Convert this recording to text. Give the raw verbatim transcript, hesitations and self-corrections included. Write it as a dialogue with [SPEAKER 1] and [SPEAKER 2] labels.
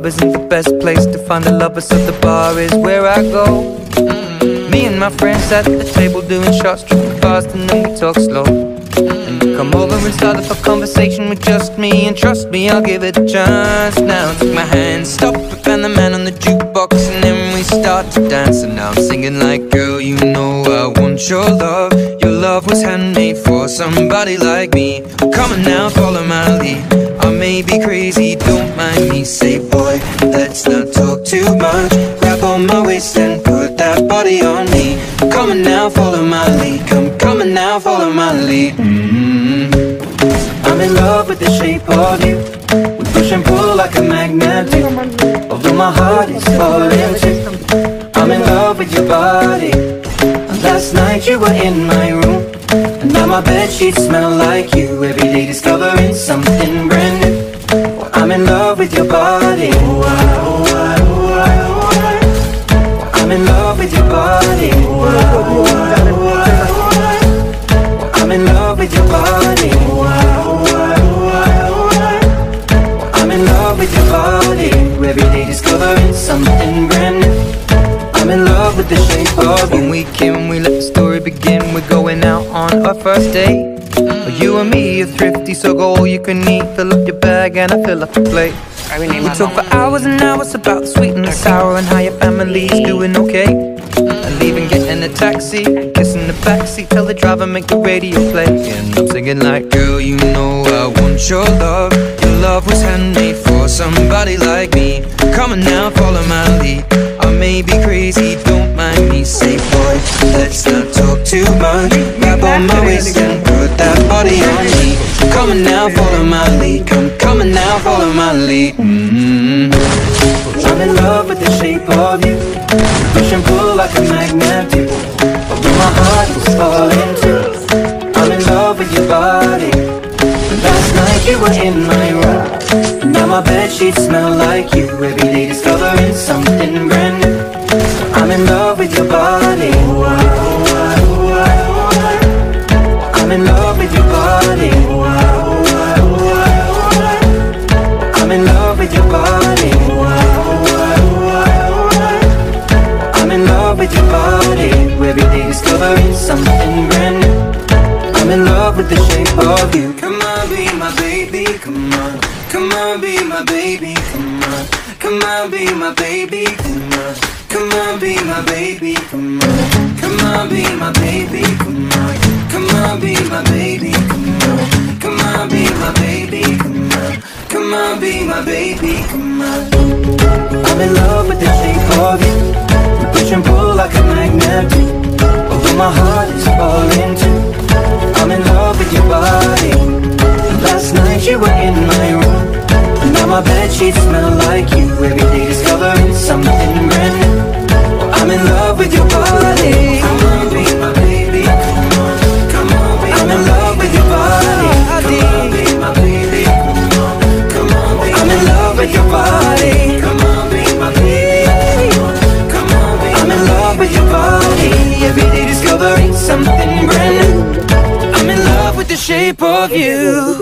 [SPEAKER 1] isn't the best place to find the lovers, so the bar is where I go. mm. Me and my friends at the table doing shots, tripping fast and then we talk slow. And you come over and start up a conversation with just me, and trust me, I'll give it a chance. Now take my hand, stop it, and the man on the jukebox, and then we start to dance. And now I'm singing like, girl, you know I want your love. Your love was handmade for somebody like me. Come on now, follow my lead. I may be crazy, don't mind me. Say, boy, let's not talk too much. Grab on my waist and put that body on me. Come on now, follow my lead. Come, come on now, follow my lead. mm-hmm. I'm in love with the shape of you. We push and pull like a magnet do. Although my heart is falling too. I'm in love with your body. Last night you were in my room, and now my bedsheets smell like you. Every day discovering something brand new. I'm in love with your body. Oh, I, oh, I, oh, I, oh, I. I'm in love with your body. Oh, I, oh, I, oh, I, oh, I. I'm in love with your body. Oh, I, oh, I, oh, I, oh, I. I'm in love with your body. Every day discovering something brand new. I'm in love with the shape of you. When we came, we let the story begin. We're going out on our first date. mm. You and me are thrifty, so go all you can eat. Fill up your bag and I fill up the plate. We talk for hours and hours about the sweet and the sour, and how your family's doing okay. And leaving, getting a taxi, kissing the backseat, tell the driver make the radio play. And I'm singing like, girl, you know I want your love. Your love was handmade for somebody like me. Come on now, follow my lead. I may be crazy, don't mind me. Say, boy, let's not talk too much. Grab on my waist and put that body on me. Come on now, follow my lead. Come, come on now, follow my lead. mm-hmm. I'm in love with the shape of you. Push and pull like a magnet do. Although my heart was falling too. I'm in love with your body. Last night you were in my room, and now my bedsheets smell like you. Every day discovering something brand new. I'm in love with your body. Oh, I, oh, I, oh, I, oh, I. I'm in love with your body. Oh, I, oh, I, oh, I, oh, I. I'm in love with your body. Oh, I, oh, I, oh, I, oh, I. I'm in love with your body. Every day discovering something brand new. I'm in love with the shape of you. Come on, be my baby, come on. Come on, be my baby, come on. Come on, be my baby, come on. Come on, be my baby, come on. Come on, be my baby, come on. Come on, be my baby, come on. Come on, be my baby, come on. Come on, be my baby, come on. I'm in love with the shape of you. We push and pull like a magnet do. Although my heart is falling too. I'm in love with your body. Last night you were in my room, and now my bedsheets smell like you. Every day discovering something brand new. I'm in love with your body. Come on, be my baby. Come on, come on, be I'm in love with your body. Come on, be my baby. Come on, come on, be I'm in love with your body. Come on, be my baby. Come on, come on, be I'm in love with your body. Every day discovering something brand new. I'm in love with the shape of you.